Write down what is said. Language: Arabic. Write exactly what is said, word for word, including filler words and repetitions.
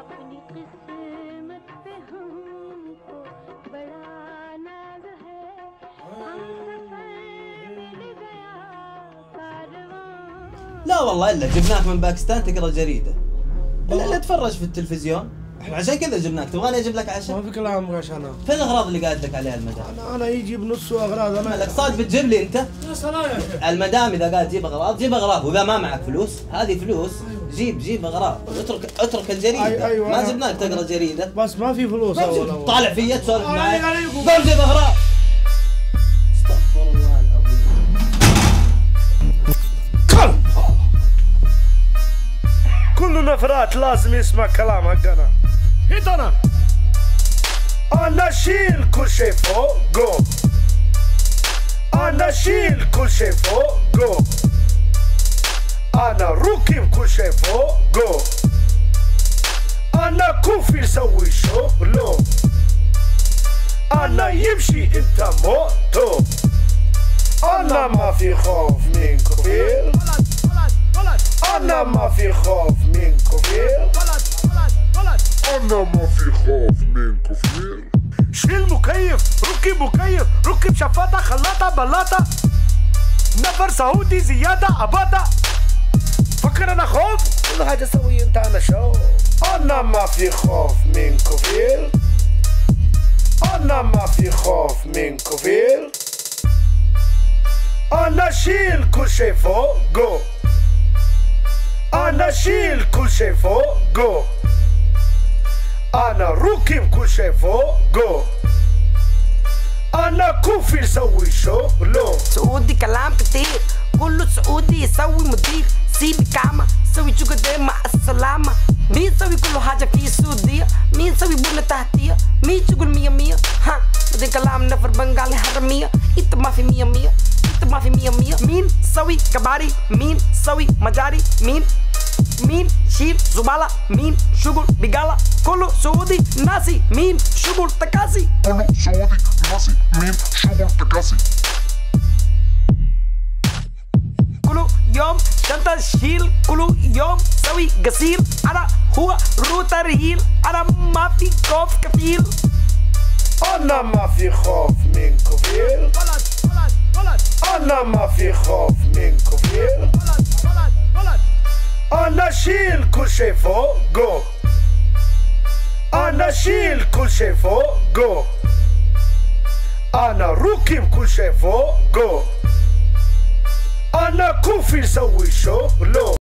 अपनी किस्मत पे हमको बड़ा नाज है, हम सफर मिल गया कारवां। لا والله الا جبناك من باكستان تقرا جريده، الا لا تتفرج في التلفزيون، احنا عشان كذا جبناك. تبغاني اجيب لك عشاء؟ ما في كلام غش. انا فين الاغراض اللي قالت لك عليها المدام؟ انا انا يجي بنص اغراض. انا لك صاد بتجيب لي انت؟ يا سلام. المدام اذا قالت جيب اغراض جيب اغراض، واذا ما معك فلوس هذه فلوس جيب جيب اغراض، اترك اترك الجريده. أي أيوة ما جبناك تقرا جريده بس ما في فلوس. اول طالع فيا تسولف معي. عليكم. قوم جيب اغراض. استغفر الله العظيم. كلب. كل نفرات لازم يسمع كلام حقنا. هيت انا انا اشيل كل شيء فوقه، انا اشيل كل شيء فوقه، انا ركب كل شيء فوقه، انا كوفي سوي شغله، انا يمشي انت موتو، انا ما في خوف من كفير، انا ما في خوف من كفير، أنا ما في خوف من كفير. شيل مكيف، ركب مكيف، ركب شفاطة خلاطة بلاطة، نفر سعودي زيادة أباطة. فكر أنا خوف؟ كل حاجة سوي أنت أنا شو. أنا ما في خوف من كفير، أنا ما في خوف من كفير، أنا شيل كل شيء فوقه، أنا شيل كل شيء فوقه، أنا ركب كل شيء فوقه، أنا كوفي سوي شغله. سعودي كلام كتير، كله سعودي يسوي مدير، سيبي كاما سوي شغل مع السلامة. مين سوي كل حاجة في السعودية؟ مين سوي بنا تحتية؟ مين شغل مية مية؟ ها بدين كلام نفر بنغالي حرمية، انت ما في مية مية، انت ما في مية مية. مين سوي كباري؟ مين سوي مجاري؟ مين مين شيل زبالة؟ مين شغل بقالة؟ كله سعودي ناسي، مين شغل تكاسي؟ كله سعودي ناسي، مين شغل تكاسي؟ كله يوم شنطة شيل، كله يوم سوي غسيل، أنا هو روتر هيل، أنا ما في خوف كفيل. أنا ما في خوف من كفير، أنا ما في خوف من كفير، أنا شيل كل شيء فوقه، أنا شيل كل شيء فوقه، أنا ركب كل شيء فوقه، أنا كوفي سوي شغله.